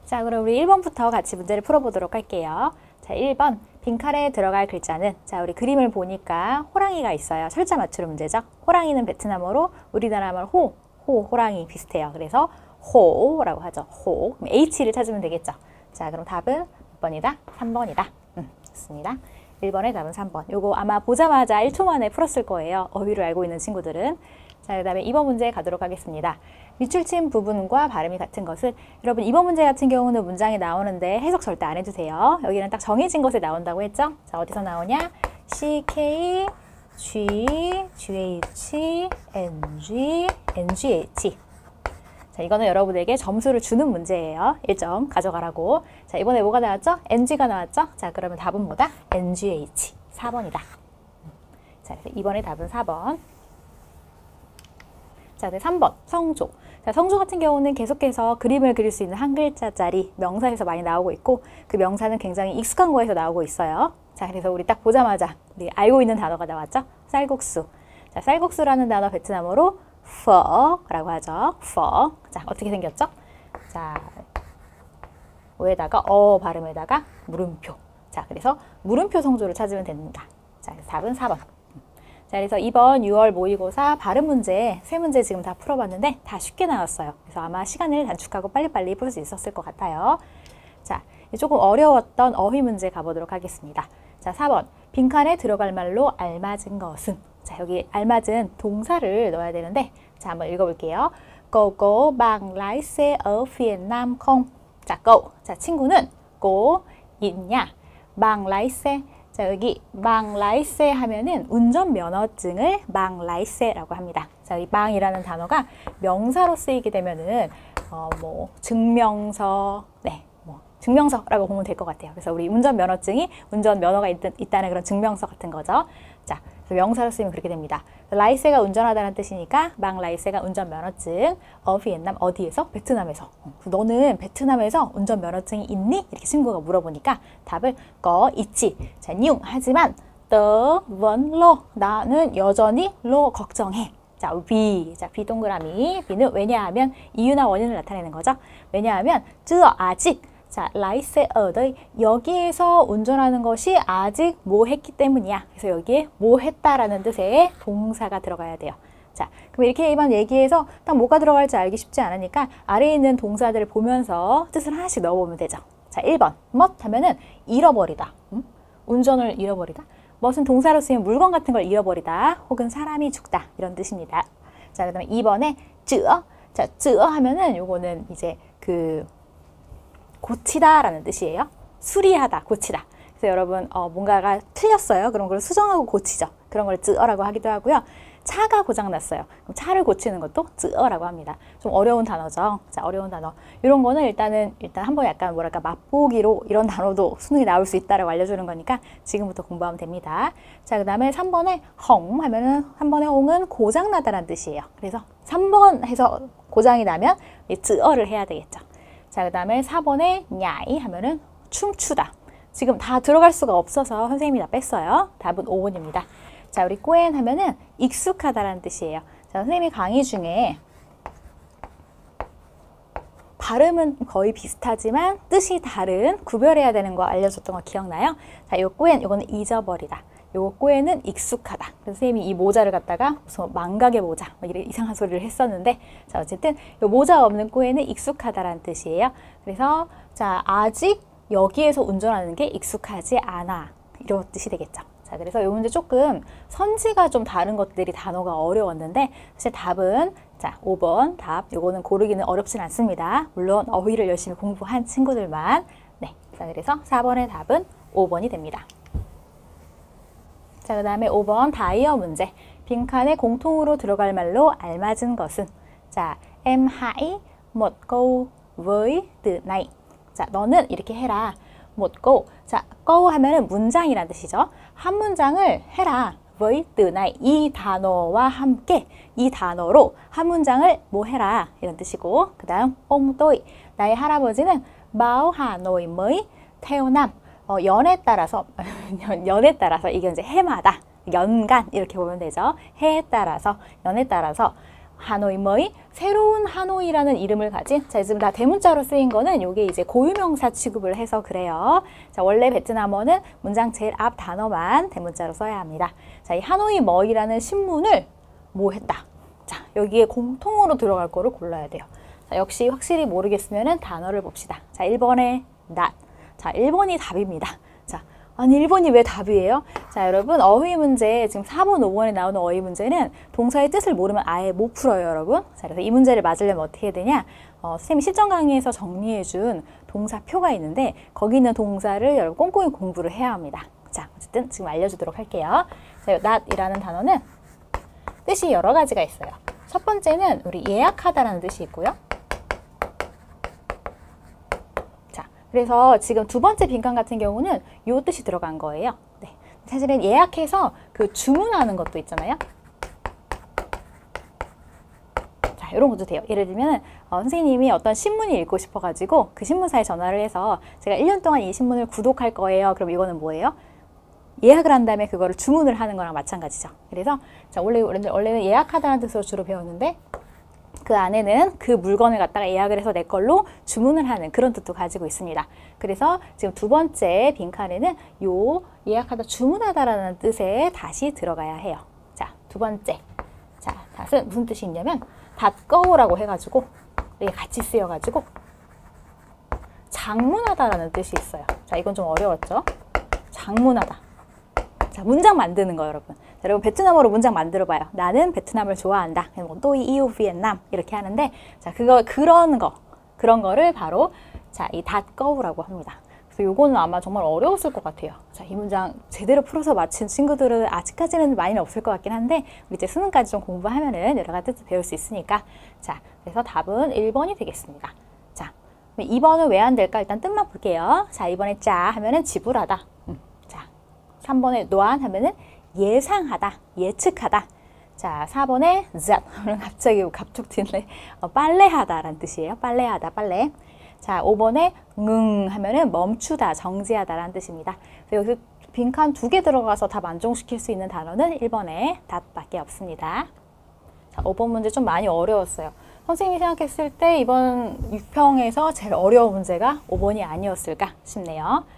자, 그럼 우리 1번부터 같이 문제를 풀어보도록 할게요. 자, 1번. 빈칸에 들어갈 글자는, 자, 우리 그림을 보니까 호랑이가 있어요. 철자 맞추는 문제죠. 호랑이는 베트남어로 우리나라 말 호랑이 비슷해요. 그래서 호라고 하죠. 호. 그럼 H를 찾으면 되겠죠. 자, 그럼 답은 몇 번이다? 3번이다. 좋습니다. 1번의 답은 3번. 요거 아마 보자마자 1초 만에 풀었을 거예요. 어휘를 알고 있는 친구들은. 자, 그 다음에 2번 문제 가도록 하겠습니다. 밑줄친 부분과 발음이 같은 것은, 여러분 2번 문제 같은 경우는 문장이 나오는데 해석 절대 안 해주세요. 여기는 딱 정해진 것에 나온다고 했죠? 자, 어디서 나오냐? CK, G, GH, NG, NGH. 자, 이거는 여러분에게 점수를 주는 문제예요. 1점 가져가라고. 자, 이번에 뭐가 나왔죠? NG가 나왔죠? 자, 그러면 답은 뭐다? NGH. 4번이다. 자, 그래서 이번에 답은 4번. 자, 네, 3번 성조. 자, 성조 같은 경우는 계속해서 그림을 그릴 수 있는 한 글자짜리 명사에서 많이 나오고 있고, 그 명사는 굉장히 익숙한 거에서 나오고 있어요. 자, 그래서 우리 딱 보자마자 우리 알고 있는 단어가 나왔죠? 쌀국수. 자, 쌀국수라는 단어 베트남어로 ph라고 하죠. pho. 자, 어떻게 생겼죠? 자, 어에다가 발음에다가 물음표. 자, 그래서 물음표 성조를 찾으면 됩니다. 자, 그래서 답은 4번. 자, 그래서 2번 6월 모의고사 발음 문제, 3문제 지금 다 풀어봤는데 다 쉽게 나왔어요. 그래서 아마 시간을 단축하고 빨리빨리 풀 수 있었을 것 같아요. 자, 조금 어려웠던 어휘 문제 가보도록 하겠습니다. 자, 4번. 빈칸에 들어갈 말로 알맞은 것은. 자, 여기 알맞은 동사를 넣어야 되는데, 자, 한번 읽어볼게요. Cô có bằng lái xe ở phía Nam không? 자, cô. 자, 친구는 cô 있냐? bằng lái xe. 자, 여기 bằng lái xe 하면은 운전 면허증을 bằng lái xe라고 합니다. 자, 이 bằng 이라는 단어가 명사로 쓰이게 되면은 증명서, 네, 증명서라고 보면 될 것 같아요. 그래서 우리 운전 면허증이 운전 면허가 있다는 그런 증명서 같은 거죠. 자, 그래서 명사로 쓰이면 그렇게 됩니다. 라이세가 운전하다는 뜻이니까 bằng 라이세가 운전 면허증. 비엔남 어디에서? 베트남에서. 너는 베트남에서 운전 면허증이 있니? 이렇게 친구가 물어보니까 답을 có 있지. 자, nhưng 하지만 tớ vẫn lo 나는 여전히 lo 걱정해. 자, 비 동그라미. 비는 왜냐하면 이유나 원인을 나타내는 거죠. 왜냐하면 chưa 아직. 자, 라이세 어의 여기에서 운전하는 것이 아직 뭐 했기 때문이야. 그래서 여기에 뭐 했다라는 뜻의 동사가 들어가야 돼요. 자, 그럼 이렇게만 얘기해서 딱 뭐가 들어갈지 알기 쉽지 않으니까 아래에 있는 동사들을 보면서 뜻을 하나씩 넣어보면 되죠. 자, 1번 멋 하면은 잃어버리다. 운전을 잃어버리다. 멋은 동사로 쓰이면 물건 같은 걸 잃어버리다. 혹은 사람이 죽다. 이런 뜻입니다. 자, 그 다음에 2번에 쯔어. 자, 쯔어 하면은 요거는 이제 고치다 라는 뜻이에요. 수리하다, 고치다. 그래서 여러분 뭔가가 틀렸어요. 그런 걸 수정하고 고치죠. 그런 걸 쯔어라고 하기도 하고요. 차가 고장났어요. 그럼 차를 고치는 것도 쯔어라고 합니다. 좀 어려운 단어죠. 자, 어려운 단어. 이런 거는 일단 한번 약간 뭐랄까 맛보기로 이런 단어도 수능이 나올 수 있다라고 알려주는 거니까 지금부터 공부하면 됩니다. 자, 그 다음에 3번에 헝 하면은 3번의 홍은 고장나다라는 뜻이에요. 그래서 3번 해서 고장이 나면 쯔어를 해야 되겠죠. 자, 그 다음에 4번에 냐이 하면은 춤추다. 지금 다 들어갈 수가 없어서 선생님이 다 뺐어요. 답은 5번입니다. 자, 우리 꼬엔 하면은 익숙하다라는 뜻이에요. 자, 선생님이 강의 중에 발음은 거의 비슷하지만 뜻이 다른 구별해야 되는 거 알려줬던 거 기억나요? 자, 요 꼬엔, 요거는 잊어버리다. 요거 꼬에는 익숙하다. 그래서 선생님이 이 모자를 갖다가 무슨 망각의 모자 이런 이상한 소리를 했었는데, 자, 어쨌든 요 모자 없는 꼬에는 익숙하다라는 뜻이에요. 그래서 자, 아직 여기에서 운전하는 게 익숙하지 않아. 이런 뜻이 되겠죠. 자, 그래서 요 문제 조금 선지가 좀 다른 것들이 단어가 어려웠는데 사실 답은 자, 5번 답. 요거는 고르기는 어렵진 않습니다. 물론 어휘를 열심히 공부한 친구들만. 네. 자, 그래서 4번의 답은 5번이 됩니다. 자, 그 다음에 5번 다이어 문제. 빈칸에 공통으로 들어갈 말로 알맞은 것은. 자, em hãy một câu với từ này. 자, 너는 이렇게 해라. một câu. 자, câu 하면은 문장이라는 뜻이죠. 한 문장을 해라. với từ này. 이 단어와 함께 이 단어로 한 문장을 뭐 해라. 이런 뜻이고. 그 다음 ông tôi. 나의 할아버지는 vào Hà Nội mới theo năm. 연에 따라서 이게 이제 해마다 연간 이렇게 보면 되죠. 해에 따라서 연에 따라서 하노이 뭐이 새로운 하노이라는 이름을 가진 자 지금 다 대문자로 쓰인 거는 요게 이제 고유명사 취급을 해서 그래요. 자 원래 베트남어는 문장 제일 앞 단어만 대문자로 써야 합니다. 자 이 하노이 뭐이라는 신문을 뭐 했다. 자 여기에 공통으로 들어갈 거를 골라야 돼요. 자 역시 확실히 모르겠으면은 단어를 봅시다. 자 1번에 not. 자 1번이 답입니다. 자 아니 1번이 왜 답이에요? 자 여러분 어휘 문제 지금 4번 5번에 나오는 어휘 문제는 동사의 뜻을 모르면 아예 못 풀어요 여러분. 자 그래서 이 문제를 맞으려면 어떻게 해야 되냐 선생님이 실전 강의에서 정리해준 동사표가 있는데 거기 있는 동사를 여러분 꼼꼼히 공부를 해야 합니다. 자 어쨌든 지금 알려주도록 할게요. 자 not이라는 단어는 뜻이 여러 가지가 있어요. 첫 번째는 우리 예약하다라는 뜻이 있고요. 그래서 지금 두 번째 빈칸 같은 경우는 요 뜻이 들어간 거예요. 네. 사실은 예약해서 그 주문하는 것도 있잖아요. 자, 이런 것도 돼요. 예를 들면 선생님이 어떤 신문이 읽고 싶어가지고 그 신문사에 전화를 해서 제가 1년 동안 이 신문을 구독할 거예요. 그럼 이거는 뭐예요? 예약을 한 다음에 그거를 주문을 하는 거랑 마찬가지죠. 그래서 자, 원래는 예약하다는 뜻으로 주로 배웠는데 그 안에는 그 물건을 갖다가 예약을 해서 내 걸로 주문을 하는 그런 뜻도 가지고 있습니다. 그래서 지금 두 번째 빈칸에는 요 예약하다 주문하다라는 뜻에 다시 들어가야 해요. 자, 두 번째. 자, 닷은 무슨 뜻이 있냐면 닷거우라고 해가지고 이게 같이 쓰여가지고 장문하다라는 뜻이 있어요. 자, 이건 좀 어려웠죠? 장문하다. 자, 문장 만드는 거 여러분. 자, 여러분 베트남어로 문장 만들어 봐요. 나는 베트남을 좋아한다. 또이 이우 비엔남 이렇게 하는데 자, 그런 거를 바로 자, 이 닷거우라고 합니다. 그래서 요거는 아마 정말 어려웠을 것 같아요. 자, 이 문장 제대로 풀어서 맞힌 친구들은 아직까지는 많이는 없을 것 같긴 한데 우리 이제 수능까지 좀 공부하면은 여러 가지 뜻을 배울 수 있으니까 자, 그래서 답은 1번이 되겠습니다. 자, 2번은 왜 안 될까? 일단 뜻만 볼게요. 자, 2번에 짜 하면은 지불하다. 자, 3번에 노안 하면은 예상하다, 예측하다. 자, 4번에 that 갑자기 갑툭 튀네. 빨래하다라는 뜻이에요. 빨래하다, 빨래. 자, 5번에 하면은 멈추다, 정지하다라는 뜻입니다. 그래서 여기서 빈칸 2개 들어가서 다 만족시킬 수 있는 단어는 1번에 that밖에 없습니다. 자, 5번 문제 좀 많이 어려웠어요. 선생님이 생각했을 때 이번 6평에서 제일 어려운 문제가 5번이 아니었을까 싶네요.